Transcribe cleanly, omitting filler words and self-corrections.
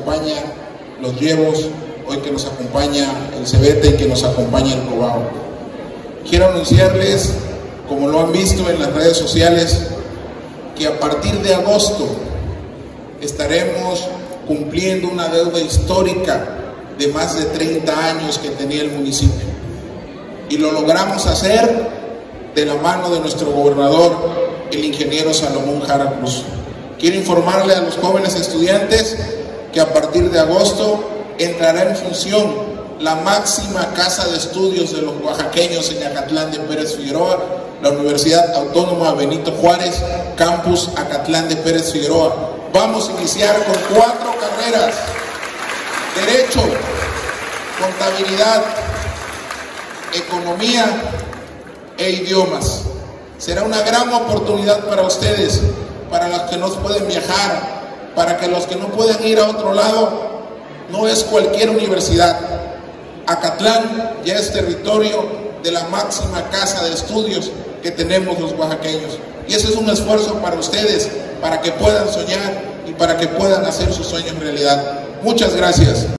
acompaña los Llevos, hoy que nos acompaña el Cebete y que nos acompaña el Cobao. Quiero anunciarles, como lo han visto en las redes sociales, que a partir de agosto estaremos cumpliendo una deuda histórica de más de 30 años que tenía el municipio. Y lo logramos hacer de la mano de nuestro gobernador, el ingeniero Salomón Jara Cruz. Quiero informarle a los jóvenes estudiantes que a partir de agosto entrará en función la máxima casa de estudios de los oaxaqueños en Acatlán de Pérez Figueroa, la Universidad Autónoma Benito Juárez, Campus Acatlán de Pérez Figueroa. Vamos a iniciar con 4 carreras: Derecho, Contabilidad, Economía e Idiomas. Será una gran oportunidad para ustedes, para los que no pueden viajar, para que los que no pueden ir a otro lado. No es cualquier universidad. Acatlán ya es territorio de la máxima casa de estudios que tenemos los oaxaqueños. Y ese es un esfuerzo para ustedes, para que puedan soñar y para que puedan hacer sus sueños realidad. Muchas gracias.